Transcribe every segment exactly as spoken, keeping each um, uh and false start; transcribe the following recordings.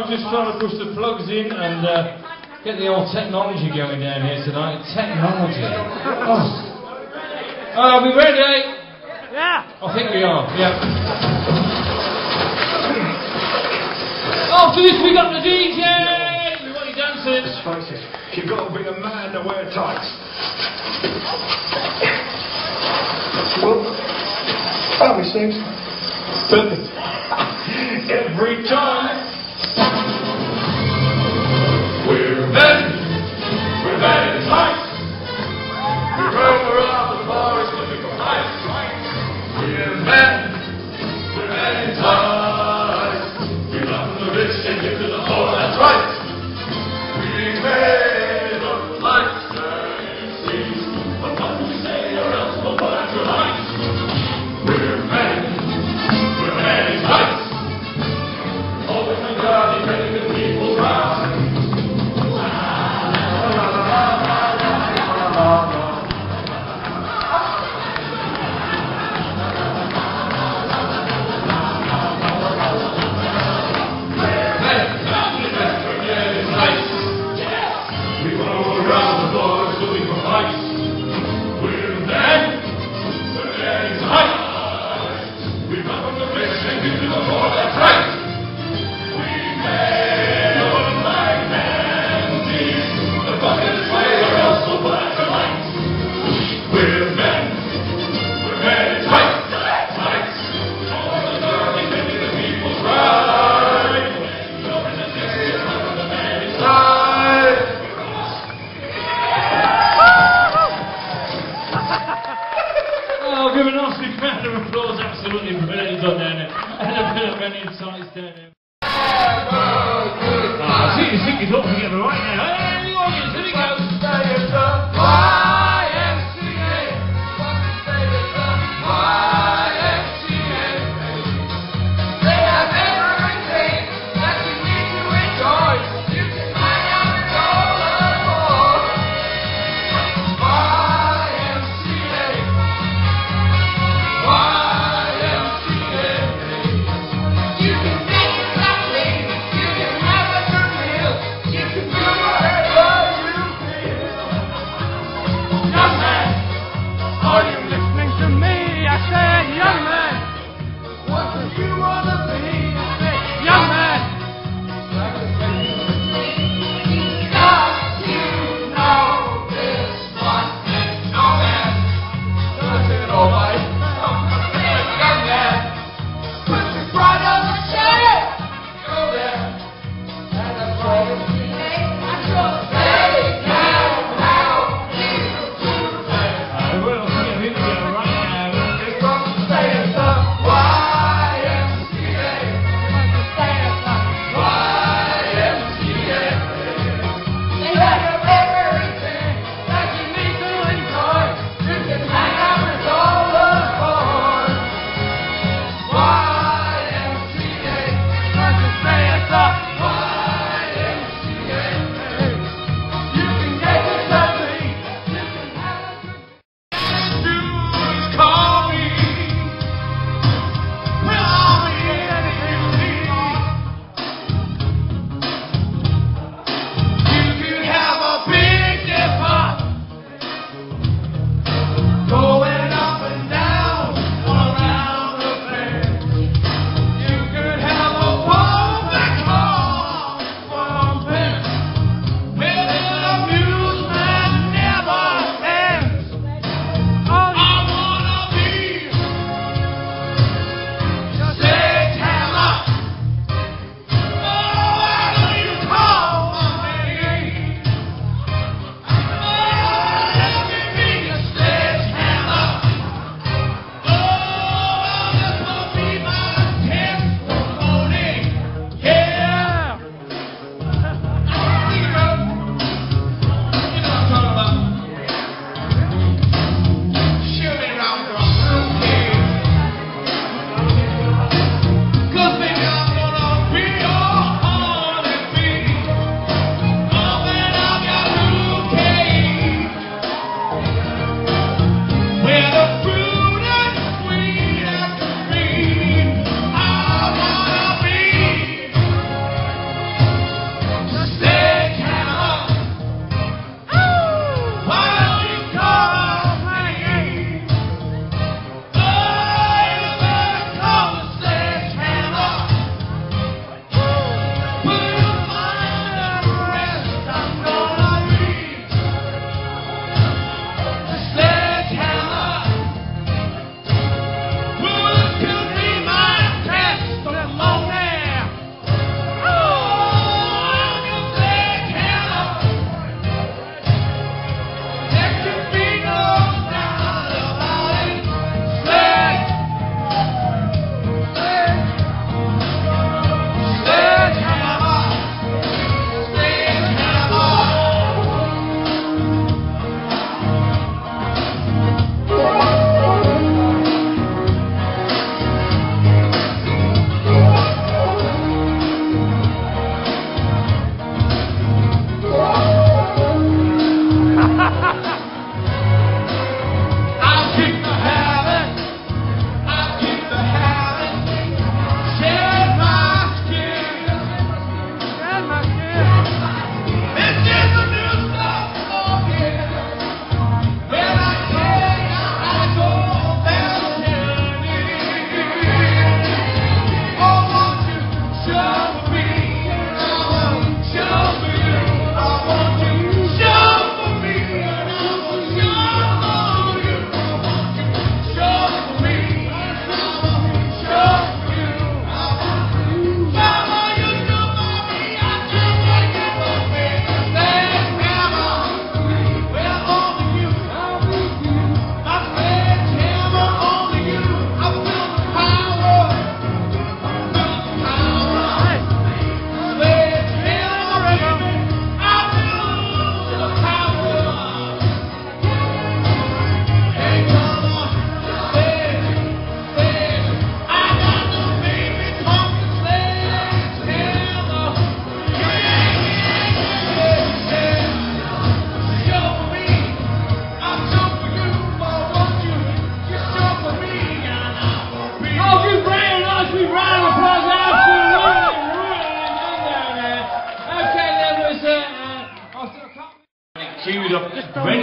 just trying to push the plugs in and uh, get the old technology going down here tonight. Technology. Oh. Are we ready? Yeah. I think we are, yeah. After this we got the D J! We want you dancing. Let's face it, you've got to be a man to wear tights. Well, that makes sense. Perfect. Every time. We're men. We're men in tights. We roam around the forest looking for ice. We're men. We're men in tights. We love the rich and give to the poor. That's right. We made of light. But what we say or else we'll burn your light. We're men. We're men in tights. Always on guard, defending the people's rights. Give a nice big round of applause, absolutely brilliant on down there. And a bit of men inside down there. Ah, see, you think it's all together right now. Hey, the audience, here we go. Y M C A. Y M C A. They have everything that you need to enjoy. You can find out it's all aboard. Y M C A. Y M C A. You can take something, you can have a good meal, you can do whatever.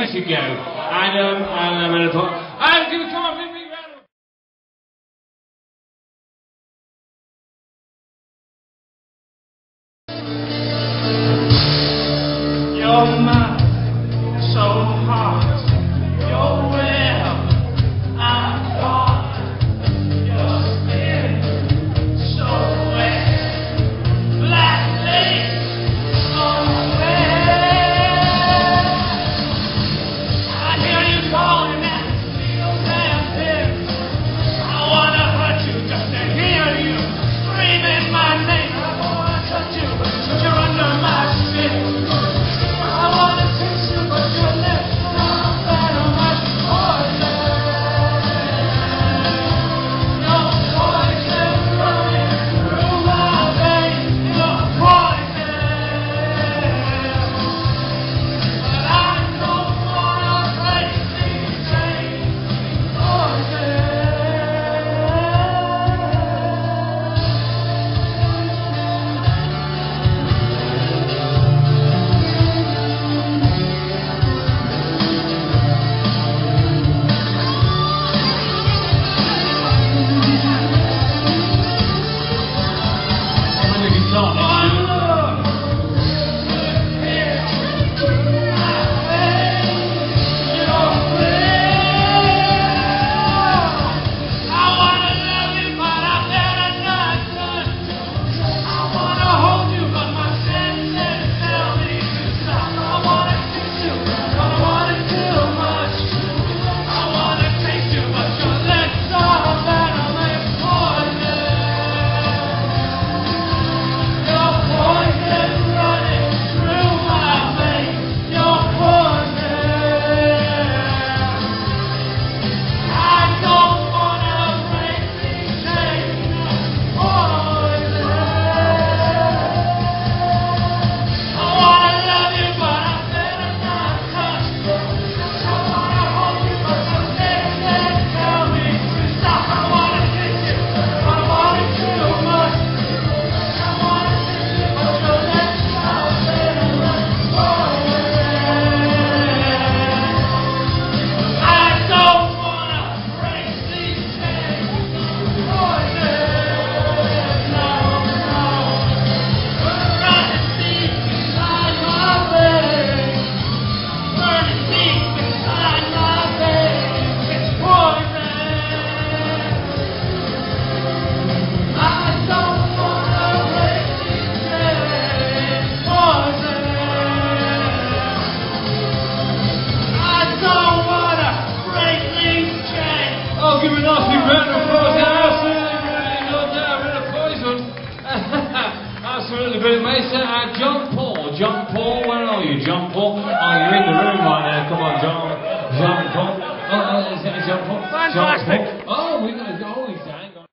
I should go. And, um, and I'm going to talk. I'm going to come on, give me a round of Your mind so hard. Your will, I'm gone. Your skin so wet. Black lace on the bed. I hear you calling that steel damn pin. I wanna hurt you just to hear you screaming my name. I wanna touch you, but you're under my skin. I wanna taste you, but your lips are better much poison. Your poison running through my veins. Your poison. But I don't wanna break these chains. Poison. I'm going to guitar next to Oh, give me a nasty round of applause. Absolutely brilliant. No doubt, a bit of poison. Absolutely brilliant, mate. Uh, John Paul. John Paul, where are you, John Paul? Oh, you're in the room right now. Come on, John. John Paul. Oh, uh, is that John Paul? Fantastic. John Paul. Oh, we're going to go. Oh, he's hang on.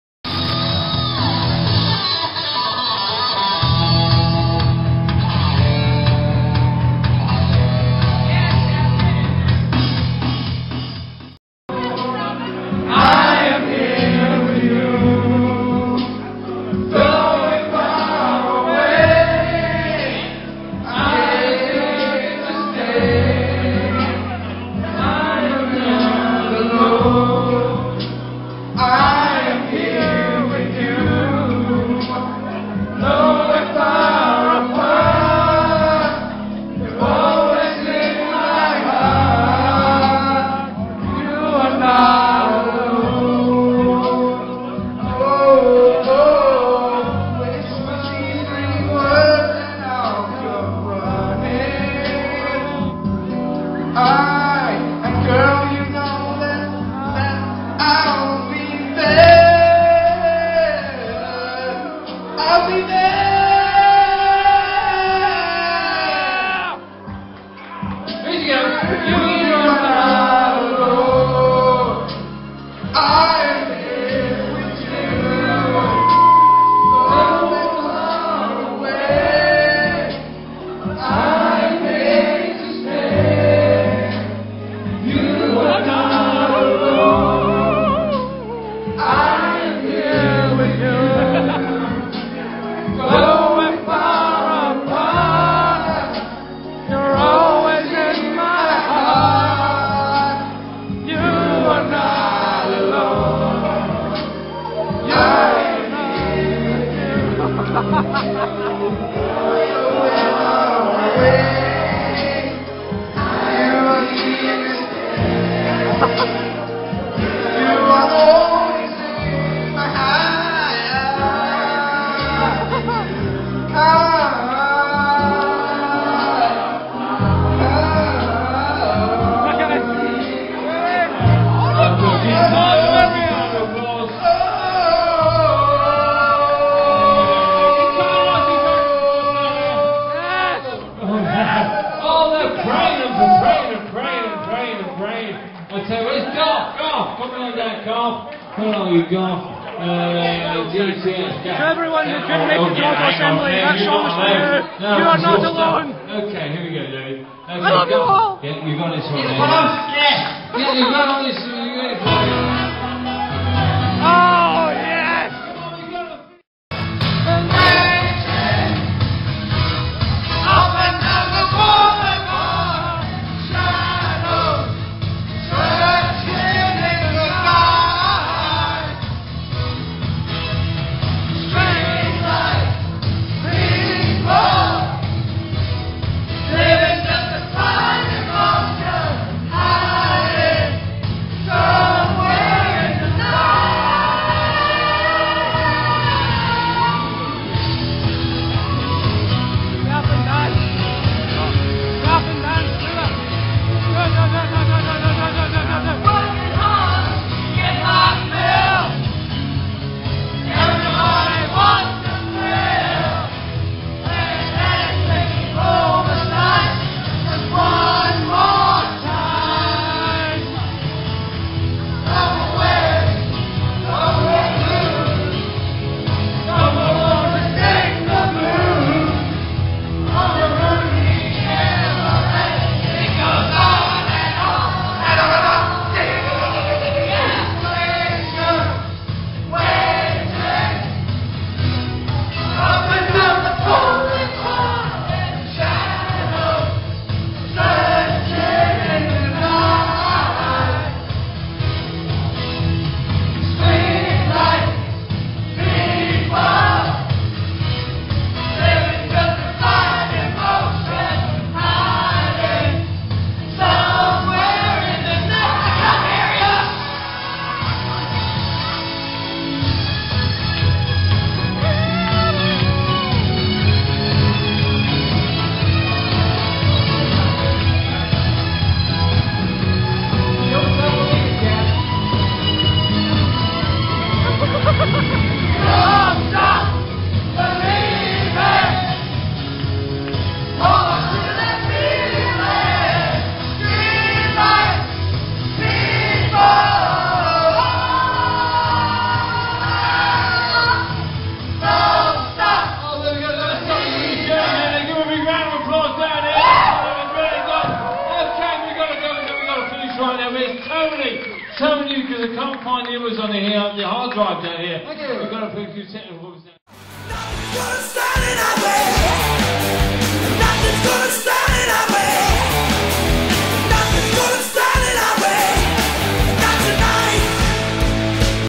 Hello, you golf. Uh, D T S. To everyone who couldn't make the Total Assembly, that song's for you. No, You are not alone. Okay, here we go, David. Okay, I love you all. Yeah, you got this one, David. Yeah, yeah, you got all this. You got it for you. Oh, yes. Tony, because I can't find the others on the, here, the hard drive down here. We've got to put a few technical books down.